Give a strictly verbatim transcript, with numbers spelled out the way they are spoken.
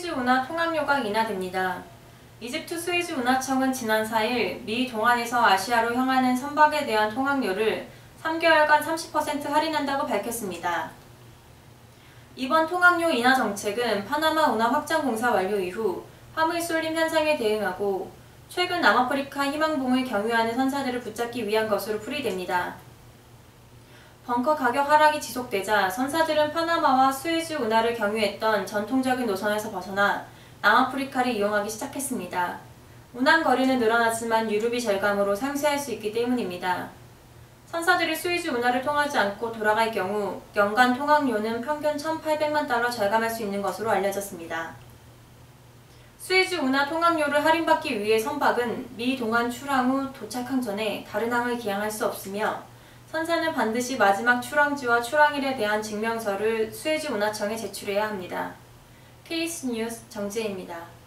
스웨즈 운하 통항료가 인하됩니다. 이집트 스웨즈 운하청은 지난 사 일 미 동안에서 아시아로 향하는 선박에 대한 통항료를 삼 개월간 삼십 퍼센트 할인한다고 밝혔습니다. 이번 통항료 인하 정책은 파나마 운하 확장 공사 완료 이후 화물 쏠림 현상에 대응하고 최근 남아프리카 희망봉을 경유하는 선사들을 붙잡기 위한 것으로 풀이됩니다. 벙커 가격 하락이 지속되자 선사들은 파나마와 스웨즈 운하를 경유했던 전통적인 노선에서 벗어나 남아프리카를 이용하기 시작했습니다. 운항 거리는 늘어났지만 유류비 절감으로 상쇄할 수 있기 때문입니다. 선사들이 스웨즈 운하를 통하지 않고 돌아갈 경우 연간 통항료는 평균 천팔백만 달러 절감할 수 있는 것으로 알려졌습니다. 스웨즈 운하 통항료를 할인받기 위해 선박은 미 동안 출항 후 도착항 전에 다른 항을 기항할 수 없으며 선사는 반드시 마지막 출항지와 출항일에 대한 증명서를 스웨즈 운하청에 제출해야 합니다. 케이에스 뉴스 정지혜입니다.